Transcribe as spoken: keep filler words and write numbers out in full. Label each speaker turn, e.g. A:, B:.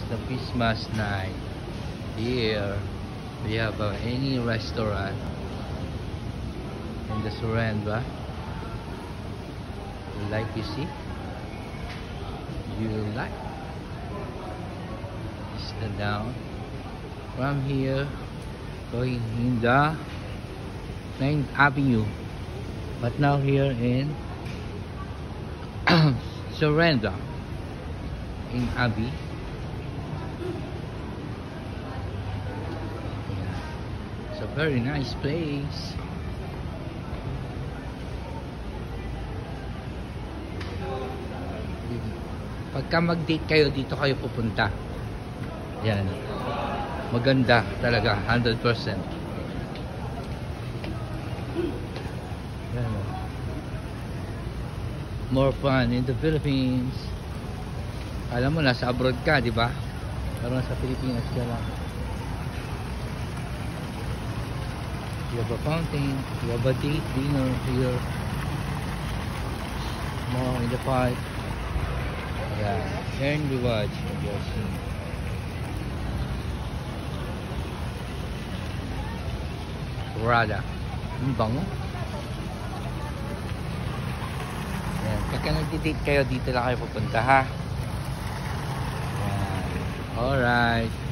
A: the Christmas night. Here we have uh, any restaurant in the Serendra. Like you see, you like sit down from here going in the ninth Avenue, but now here in Serendra in Abbey. It's a very nice place. Pagka mag-date kayo, dito kayo pupunta. Yan. Maganda talaga, one hundred percent. Yan. More fun in the Philippines. Alam mo, nasa abroad ka, di ba? Pero nasa Pilipinas ka lang. You have a fountain, you have a date dinner here. More in the park. Yeah, and we watch and you're seeing. Rada. Ang bango. Yan. Pagka nag-date kayo, dito lang kayo pupunta, ha? Yan. Alright.